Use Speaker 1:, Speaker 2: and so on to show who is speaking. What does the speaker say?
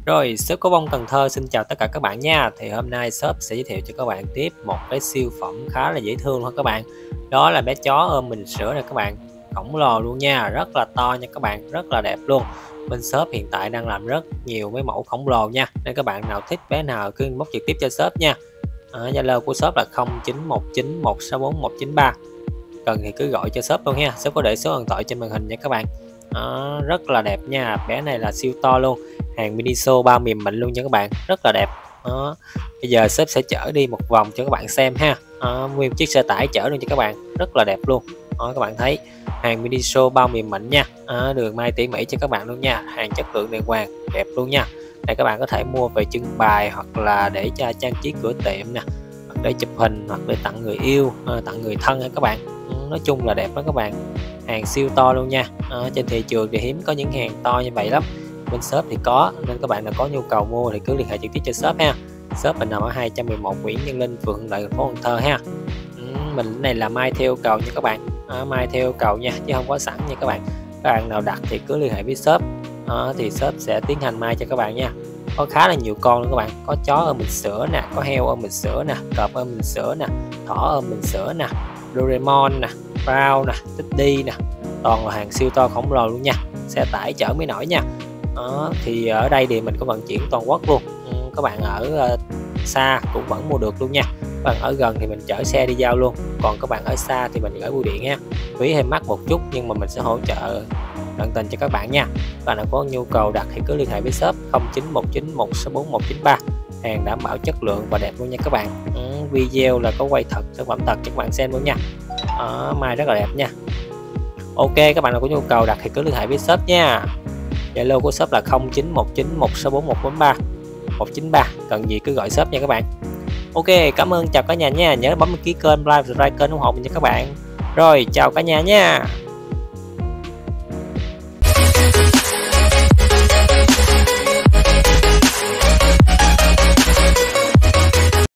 Speaker 1: Rồi, shop Có Bông Cần Thơ xin chào tất cả các bạn nha. Thì hôm nay shop sẽ giới thiệu cho các bạn tiếp một cái siêu phẩm khá là dễ thương thôi các bạn. Đó là bé chó ôm mình sữa này các bạn. Khổng lồ luôn nha, rất là to nha các bạn, rất là đẹp luôn. Bên shop hiện tại đang làm rất nhiều mấy mẫu khổng lồ nha. Nên các bạn nào thích bé nào cứ inbox trực tiếp cho shop nha. Zalo của shop là 0919164193. Cần thì cứ gọi cho shop luôn nha. Shop có để số điện thoại trên màn hình nha các bạn. Rất là đẹp nha, bé này là siêu to luôn, hàng Miniso bao mềm mịn luôn nha các bạn, rất là đẹp. Bây giờ shop sẽ chở đi một vòng cho các bạn xem ha. Nguyên chiếc xe tải chở luôn cho các bạn, rất là đẹp luôn. Các bạn thấy hàng Miniso bao mềm mịn nha. Đường may tỉ mỉ cho các bạn luôn nha, hàng chất lượng đàng hoàng, đẹp luôn nha. Đây các bạn có thể mua về trưng bày hoặc là để cho trang trí cửa tiệm nè, hoặc để chụp hình, hoặc để tặng người yêu, tặng người thân ha các bạn. Nói chung là đẹp đó các bạn, hàng siêu to luôn nha. Trên thị trường thì hiếm có những hàng to như vậy lắm, bên shop thì có, nên các bạn nào có nhu cầu mua thì cứ liên hệ trực tiếp cho shop ha. Shop mình nằm ở 211 Nguyễn Nhân Linh, phường Hưng Lợi, thành phố Cần Thơ ha. Mình này là may theo cầu nha các bạn, may theo cầu nha chứ không có sẵn nha các bạn. Các bạn nào đặt thì cứ liên hệ với shop, thì shop sẽ tiến hành may cho các bạn nha. Có khá là nhiều con luôn các bạn, có chó ôm mình sữa nè, có heo ôm mình sữa nè, cọp ôm mình sữa nè, thỏ ôm mình sữa nè, Doraemon nè, Brown nè, Teddy nè, toàn là hàng siêu to khổng lồ luôn nha. Xe tải chở mới nổi nha. Thì ở đây thì mình có vận chuyển toàn quốc luôn. Các bạn ở xa cũng vẫn mua được luôn nha. Các bạn ở gần thì mình chở xe đi giao luôn, còn các bạn ở xa thì mình gửi bưu điện ha. Phí hơi mắc một chút nhưng mà mình sẽ hỗ trợ tận tình cho các bạn nha. Các bạn nào có nhu cầu đặt thì cứ liên hệ với shop 0919164193. Hàng đảm bảo chất lượng và đẹp luôn nha các bạn. Video là có quay thật, sản phẩm thật cho các bạn xem luôn nha. Mai rất là đẹp nha. Ok, các bạn nào có nhu cầu đặt thì cứ liên hệ với shop nha. Zalo của shop là 0919164193. Cần gì cứ gọi shop nha các bạn. Ok, cảm ơn, chào cả nhà nha. Nhớ bấm đăng ký kênh, like, subscribe kênh ủng hộ mình nha các bạn. Rồi, chào cả nhà nha.